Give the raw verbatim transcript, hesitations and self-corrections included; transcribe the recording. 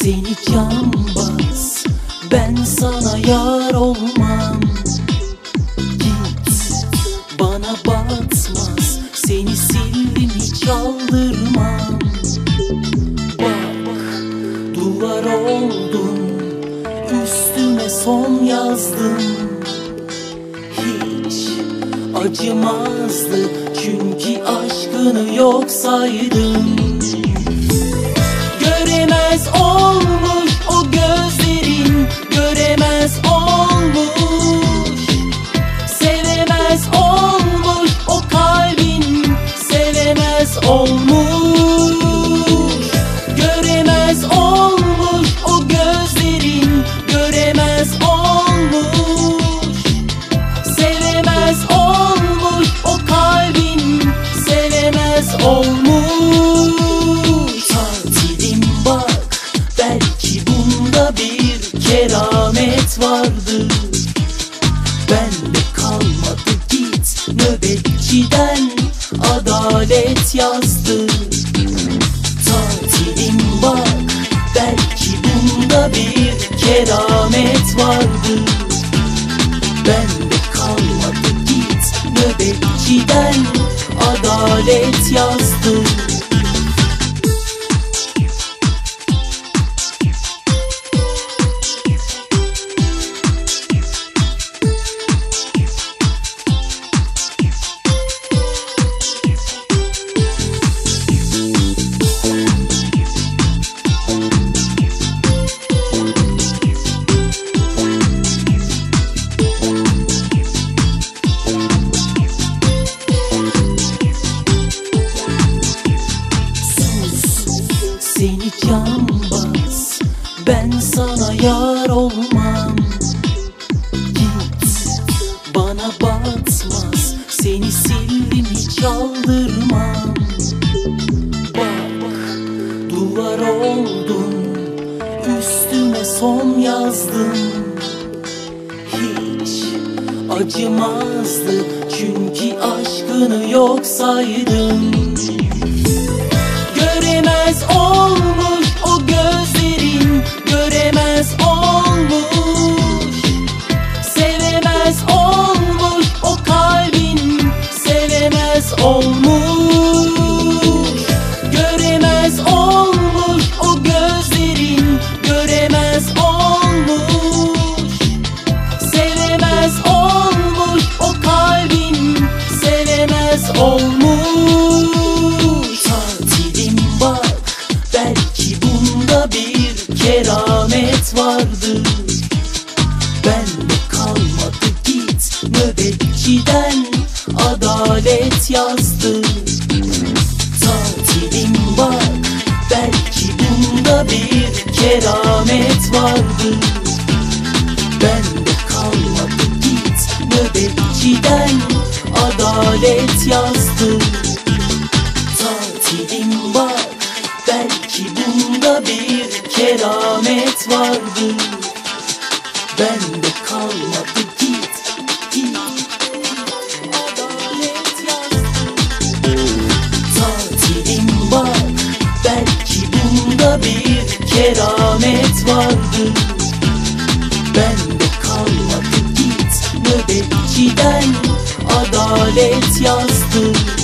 Seni cambaz, ben sana yar olmam. Git, bana batmaz, seni sildim hiç aldırmam. Bak, duvar oldum, üstüme son yazdım. Hiç acımazdı çünkü aşkını yok saydım. Göremez olmuş o gözlerin, göremez olmuş. Sevemez olmuş o kalbin, sevemez olmuş. Göremez olmuş o gözlerin, göremez olmuş. Sevemez olmuş o kalbin, sevemez olmuş. Keramet vardır, bende kalmadı git. Nöbetçiden adalet yazdır. Tatilim bak, belki bunda bir keramet vardır. Bende kalmadı git. Nöbetçiden adalet yazdır. Seni cambaz, ben sana yar olmam. Git, bana batmaz, seni sildim hiç aldırmam. Bak, duvar oldum, üstüme son yazdım. Hiç acımazdı çünkü aşkını yok saydım. Göremez olmuş o gözlerin, göremez olmuş. Sevemez olmuş o kalbin, sevemez olmuş. Göremez olmuş o gözlerin, göremez olmuş. Sevemez olmuş o kalbin, sevemez olmuş. Keramet vardır, bende kalmadı git. Nöbetçiden adalet yazdır. Tatilim bak, belki bunda bir keramet vardır. Bende kalmadı git. Nöbetçiden adalet yazdır. Tatilim bak, belki bunda bir keramet vardır. Bende kalmadı git, git. Adalet yazdır. Tatilim bak, belki bunda bir keramet vardır. Bende kalmadı git. Nöbetçiden adalet yazdır.